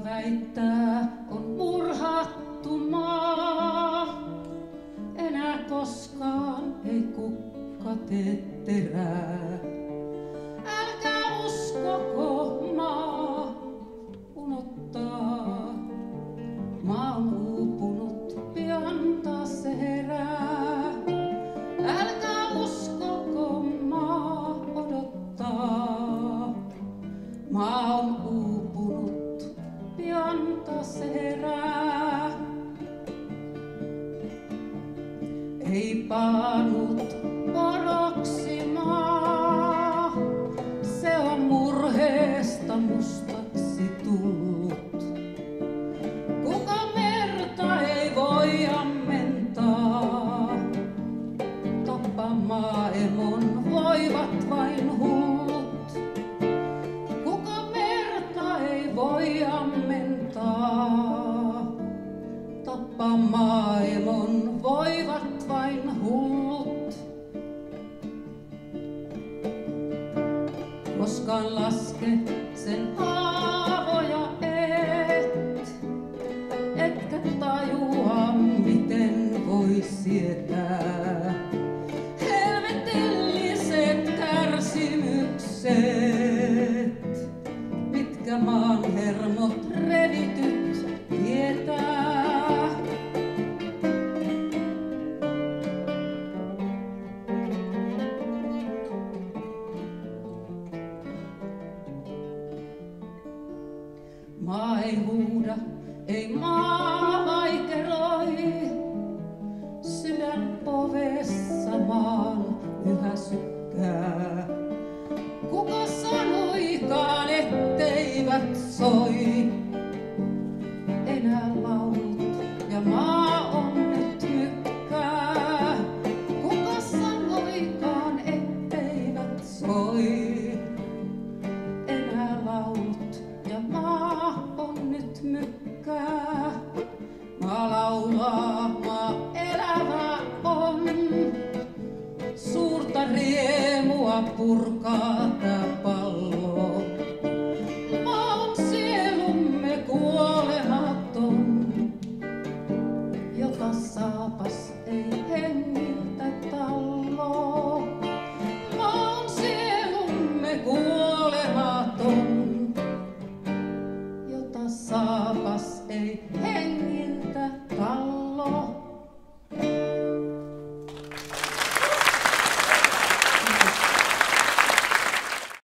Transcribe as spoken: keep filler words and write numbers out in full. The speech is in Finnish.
väittää, on murhattu maa. Enää koskaan ei kukka tee terää. Älkää uskoko, maa unottaa. Maa on uupunut, pian taas se herää. Älkää uskoko, maa odottaa. Maa on uupunut, pian taas se herää. Ei paanut poroksi maa, se on murheesta mustaksi tullut. Kuka merta ei voi ammentaa, tappaa maailman voivat vain hullut. Kuka merta ei voi ammentaa, tappaa maailman voivat vain hullut. Koskaan laske sen haavoja et, etkä tajua miten voi sietää. Helvetilliset kärsimykset, mitkä maan hermot revityt tietää. Maa ei huuda, ei maa vaikeroi, sydän povessa maan yhä sykkää. Kuka sanoikaan, etteivät soi enää laulut ja maa on nyt mykkää. Kuka sanoikaan, etteivät soi enää laulut ja maa on nyt mykkää. Maa laulaa, maa elävä on, suurta riemua purkaa tää